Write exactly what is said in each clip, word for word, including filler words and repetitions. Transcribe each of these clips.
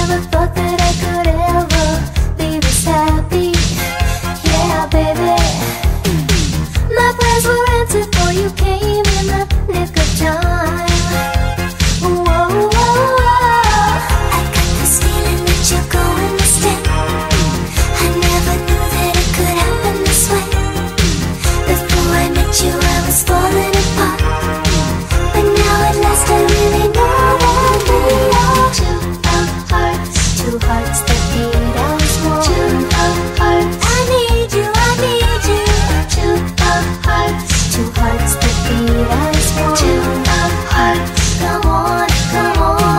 never thought that I could ever be this happy. Yeah, baby. My prayers were answered for you came in the nick of time. Whoa, whoa, whoa. I got this feeling that you're going to stay. I never knew that it could happen this way. Before I met you I was falling apart, but now at last I really know that we are two of hearts, two hearts that beat as one. Two of hearts, I need you, I need you. Two of hearts, two hearts that beat as one. Two of hearts, come on, come on.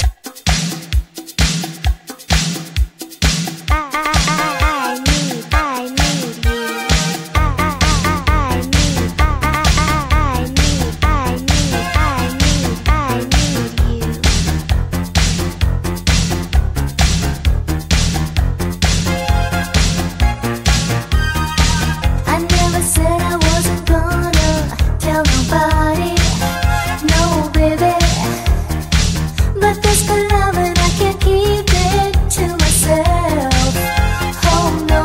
I need, I need you. I need, I need, I need, I need, I need you. I never said I wasn't gonna tell nobody, no baby. But this for love and I can't keep it to myself. Oh no.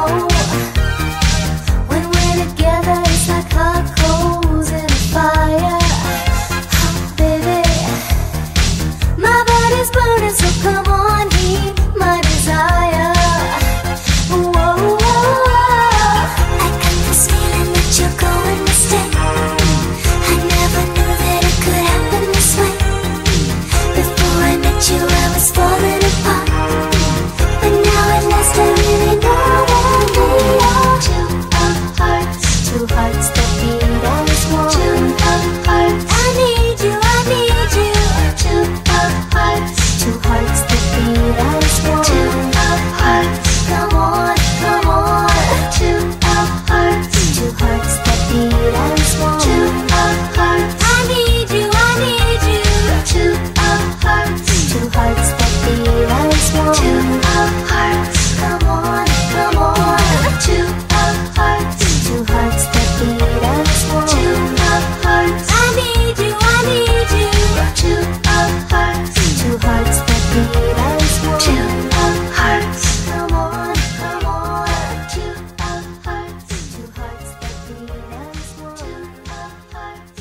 When we're together it's like hot coals in a fire. Oh baby, my body's burning, so come on, heat my desire. Whoa, whoa, whoa. I got this feeling that you're going to stay. I never knew that it could happen this way. Before I met you I was falling apart, but now at last I really know that we are two of hearts, two hearts that beat as one. Two of hearts, I need you, I need you. Two of hearts, two hearts that beat as one. Two of hearts, come on, come on. Two of hearts, two hearts that beat as one. Two of hearts, I need you, I need you. Two of hearts, two hearts that beat as one. Two of hearts, come on, come on. Two of hearts, two hearts that beat as one. Two of hearts, I need you, I need you. Two of hearts, two hearts that beat as one. Two of hearts, come on, come on. Two of hearts, two hearts that beat as one. Two of hearts.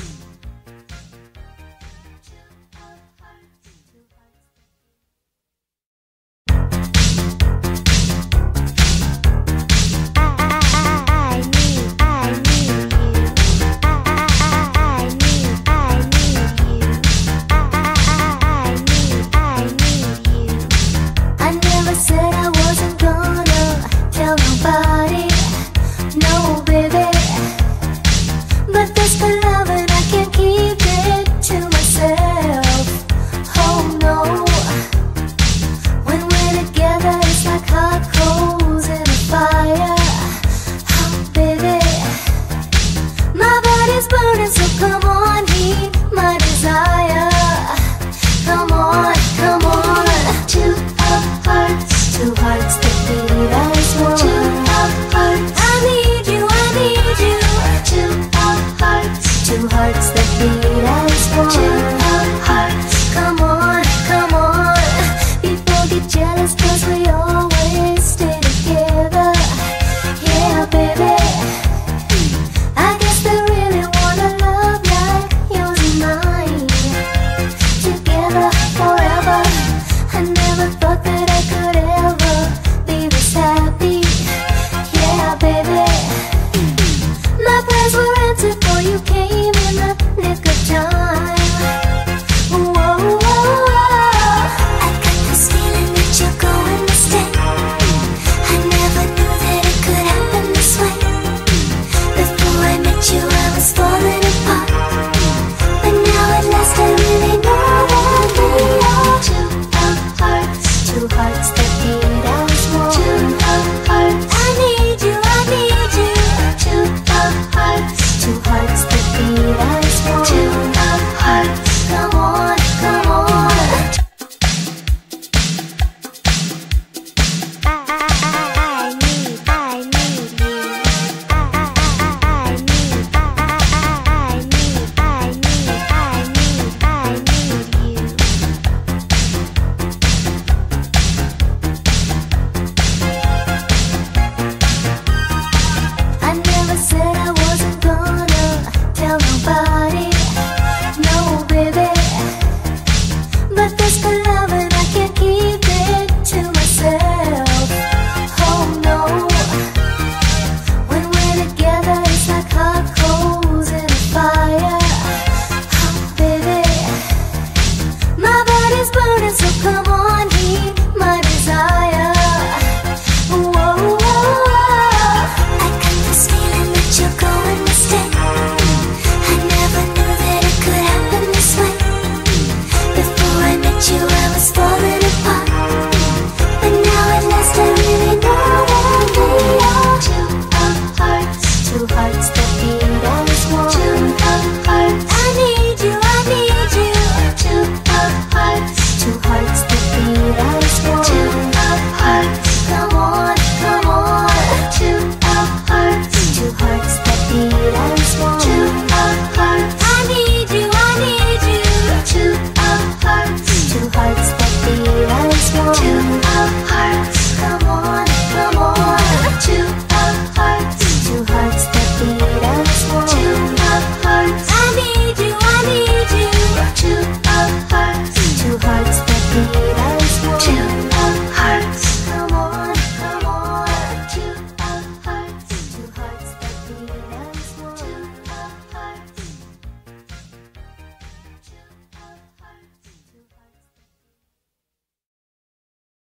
I need, I need you. I need, I need you. I need, I need you. I never said I wasn't gonna tell nobody, no baby. But this for love and I can't keep it to myself. Oh no. When we're together it's like hot coals in a fire. Oh baby, my body's burning, so come on, heat my desire. Come on, come on. Two of hearts, two hearts that beat as one. Two of hearts, I need you, I need you. Two of hearts, two hearts that beat as one. Two of hearts, come on, come on. People get jealous 'cause we all